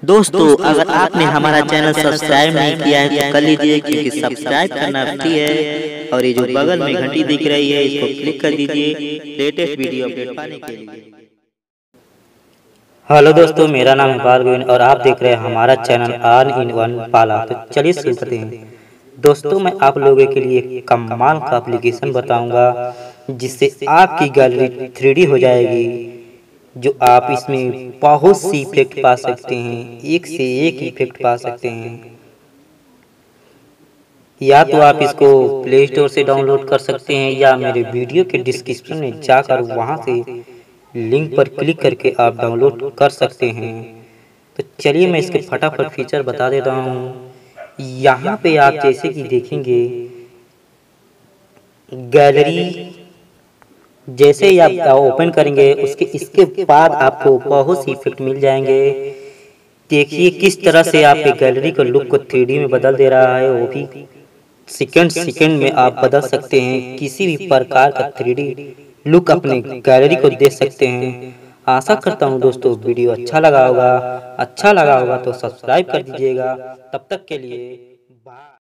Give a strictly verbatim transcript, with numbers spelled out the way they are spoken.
दोस्तों, अगर आपने हमारा चैनल सब्सक्राइब नहीं किया है तो कर लीजिए, क्योंकि सब्सक्राइब करना फ्री है। और ये जो बगल में घंटी दिख रही है, इसको क्लिक कर दीजिए लेटेस्ट वीडियो अपडेट पाने के लिए। हेलो दोस्तों, मेरा नाम है पाल गोविंद और आप देख रहे हैं हमारा चैनल ऑल इन वन पाला। तो चलिए शुरू करते हैं। दोस्तों, मैं आप लोगों के लिए एक कमाल का एप्लीकेशन बताऊंगा जिससे आपकी गैलरी थ्री डी हो जाएगी। जो आप इसमें बहुत सी इफेक्ट पा सकते हैं, एक से एक इफेक्ट पा सकते हैं। या तो आप इसको प्ले स्टोर से डाउनलोड कर सकते हैं या मेरे वीडियो के डिस्क्रिप्शन में जाकर वहां से लिंक पर क्लिक करके आप डाउनलोड कर सकते हैं। तो चलिए मैं इसके फटाफट फीचर बता देता हूँ। यहाँ पे आप जैसे कि देखेंगे गैलरी, जैसे ही आप ओपन करेंगे उसके इसके बाद आपको बहुत सी इफेक्ट मिल जाएंगे। देखिए किस तरह से आपके गैलरी को लुक को थ्री डी में बदल दे रहा है, वो भी सेकंड सेकंड में आप बदल सकते हैं। किसी भी प्रकार का थ्री डी लुक अपने गैलरी को दे सकते हैं। आशा करता हूं दोस्तों वीडियो अच्छा लगा होगा। अच्छा लगा होगा तो सब्सक्राइब कर दीजिएगा। तब तक के लिए बाय।